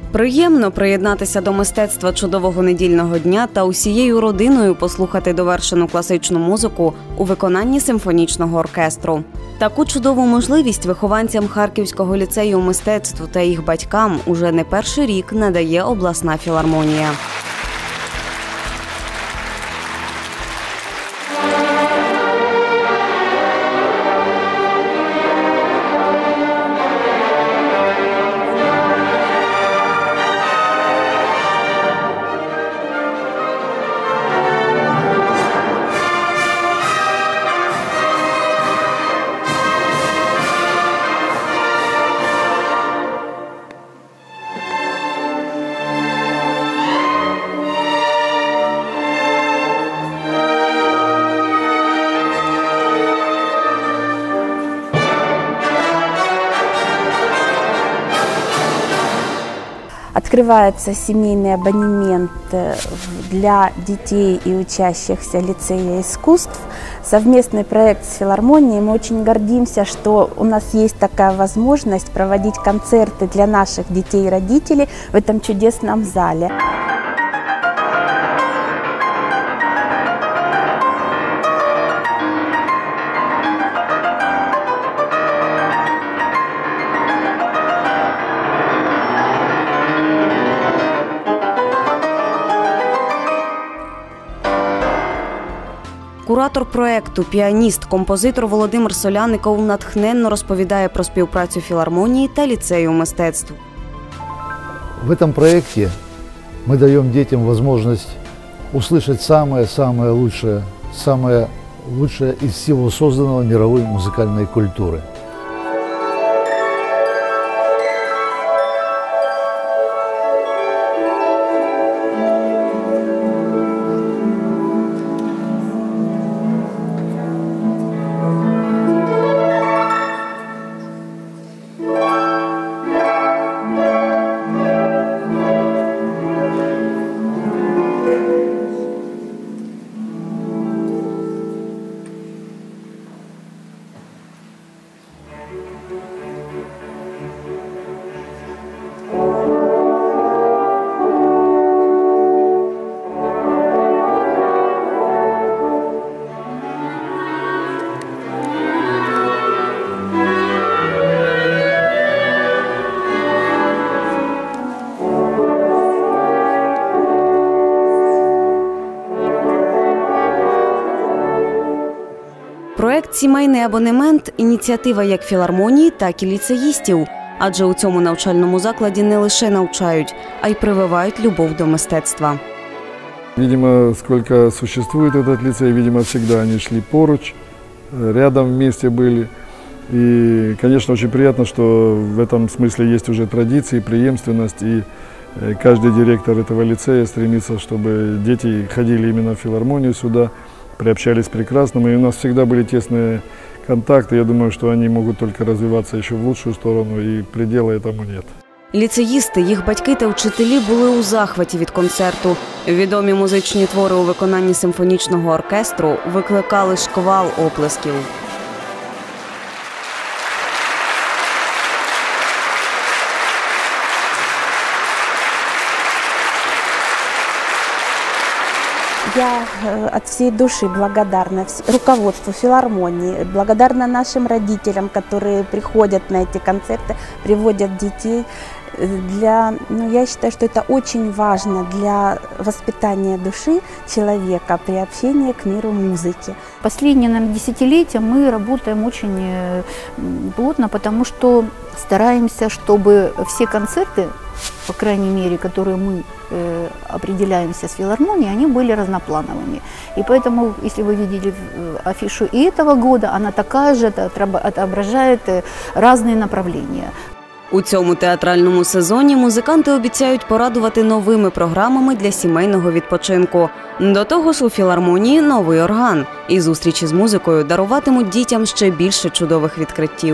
Приємно приєднатися до мистецтва чудового недільного дня та усією родиною послухати довершену класичну музику у виконанні симфонічного оркестру. Таку чудову можливість вихованцям Харківського ліцею мистецтв та їх батькам уже не перший рік надає обласна філармонія. Открывается семейный абонемент для детей и учащихся лицея искусств. Совместный проект с филармонией. Мы очень гордимся, что у нас есть такая возможность проводить концерты для наших детей и родителей в этом чудесном зале. Куратор проєкту, піаніст, композитор Володимир Соляніков натхненно розповідає про співпрацю філармонії та ліцею мистецтв. В этом проекте мы даем детям возможность услышать самое лучшее из всего созданного мировой музыкальной культуры. Проект «Сімейний абонемент» – ініціатива як філармонії, так і ліцеїстів. Адже у цьому навчальному закладі не лише навчають, а й прививають любов до мистецтва. Видимо, сколько существует этот лицей, видимо, всегда они шли поруч, рядом вместе были. И, конечно, очень приятно, что в этом смысле есть уже традиции, преемственность, и каждый директор этого лицея стремится, чтобы дети ходили именно в филармонию сюда, приобщались прекрасно. И у нас всегда были тесные контакты. Я думаю, что они могут только развиваться еще в лучшую сторону, и предела этому нет. Ліцеїсти, їх батьки та вчителі були у захваті від концерту. Відомі музичні твори у виконанні симфонічного оркестру викликали шквал оплесків. Я от всей души благодарна руководству филармонии, благодарна нашим родителям, которые приходят на эти концерты, приводят детей. Я считаю, что это очень важно для воспитания души человека, приобщения к миру музыки. Последние, наверное, десятилетия мы работаем очень плотно, потому что стараемся, чтобы все концерты, по крайней мере, которые мы определяемся с филармонией, они были разноплановыми. И поэтому, если вы видели афишу и этого года, она такая же, отображает разные направления. У цьому театральному сезоні музиканти обіцяють порадувати новими програмами для сімейного відпочинку. До того ж, у філармонії новий орган. І зустрічі з музикою даруватимуть дітям ще більше чудових відкриттів.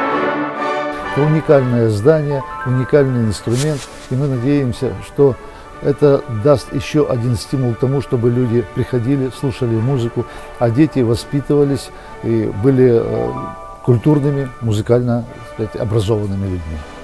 Это уникальное здание, уникальный инструмент, и мы надеемся, что это даст еще один стимул к тому, чтобы люди приходили, слушали музыку, а дети воспитывались и были культурными, музыкально, так сказать, образованными людьми.